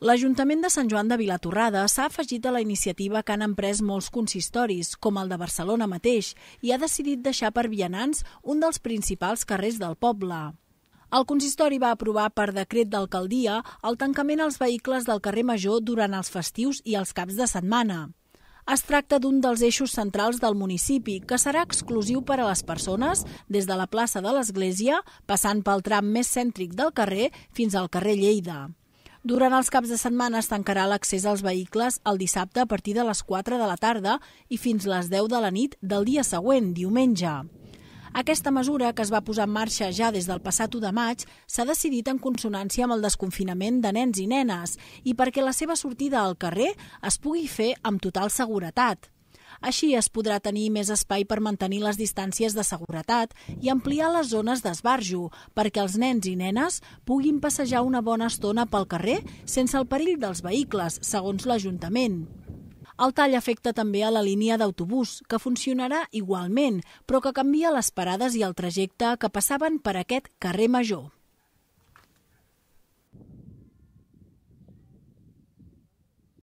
L'Ajuntament de Sant Joan de Vilatorrada s'ha afegit a la iniciativa que han emprès molts consistoris, com el de Barcelona mateix, i ha decidit deixar per vianants un dels principals carrers del poble. El consistori va aprovar per decret d'alcaldia el tancament als vehicles del carrer Major durant els festius i els caps de setmana. Es tracta d'un dels eixos centrals del municipi, que serà exclusiu per a les persones des de la plaça de l'Església, passant pel tram més cèntric del carrer fins al carrer Lleida. Durant els caps de setmana es tancarà l'accés als vehicles el dissabte a partir de les 4 de la tarda i fins les 10 de la nit del dia següent, diumenge. Aquesta mesura, que es va posar en marxa ja des del passat 1 de maig, s'ha decidit en consonància amb el desconfinament de nens i nenes i perquè la seva sortida al carrer es pugui fer amb total seguretat. Així es podrà tenir més espai per mantenir les distàncies de seguretat i ampliar les zones d'esbarjo perquè els nens i nenes puguin passejar una bona estona pel carrer sense el perill dels vehicles, segons l'Ajuntament. El tall afecta també a la línia d'autobús, que funcionarà igualment, però que canvia les parades i el trajecte que passaven per aquest carrer Major.